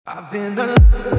I've been a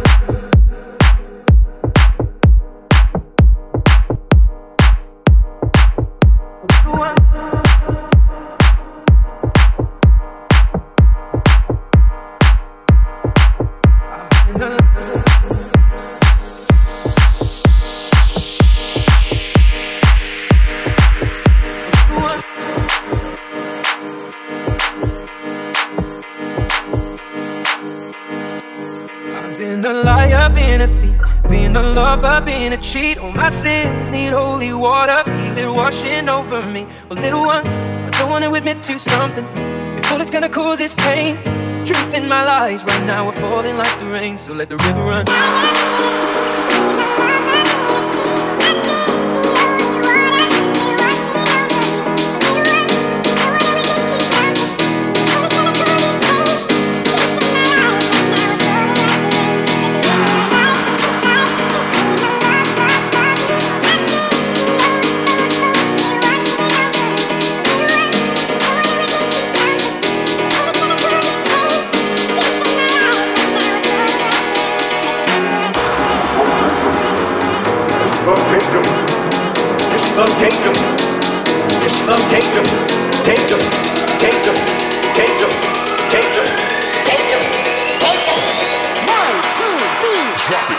liar, been a thief, been a lover, been a cheat. All my sins need holy water, feel it washing over me. Well, little one, I don't want to admit to something. If all it's gonna cause is pain, truth in my lies right now are falling like the rain. So let the river run. Loves take them. This loves take them. Take them. Take them. Take them. Take them. Take them. Take them. 1, 2, 3. Drop it.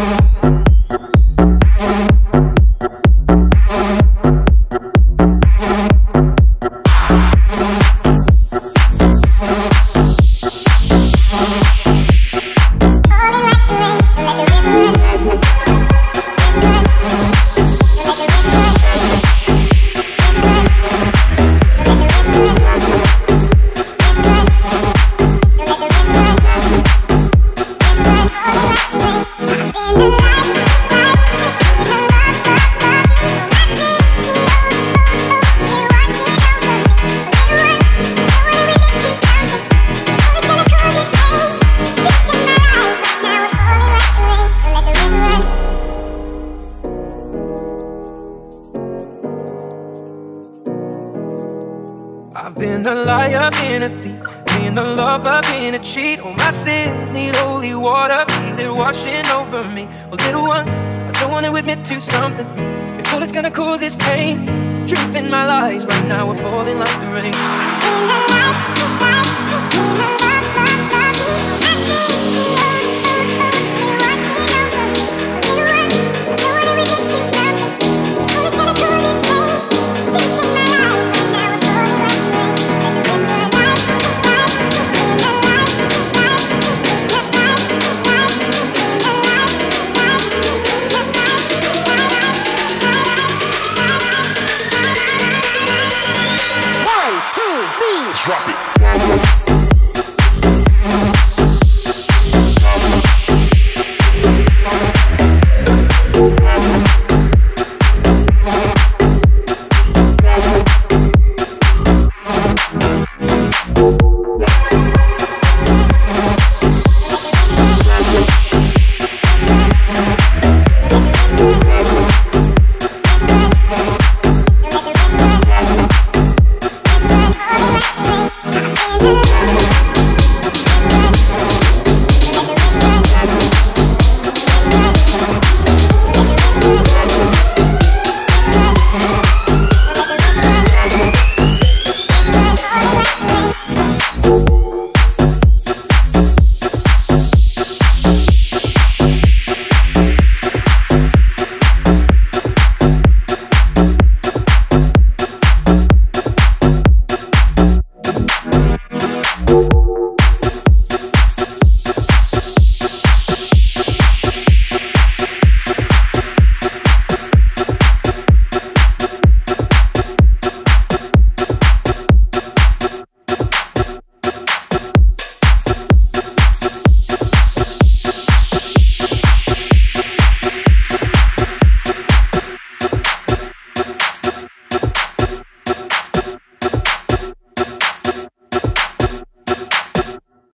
I've been a liar, been a thief, been a lover, been a cheat. All my sins need holy water, feel it washing over me. Well, little one, I don't want to admit to something. If all it's gonna cause is pain, truth in my lies right now are falling like the rain.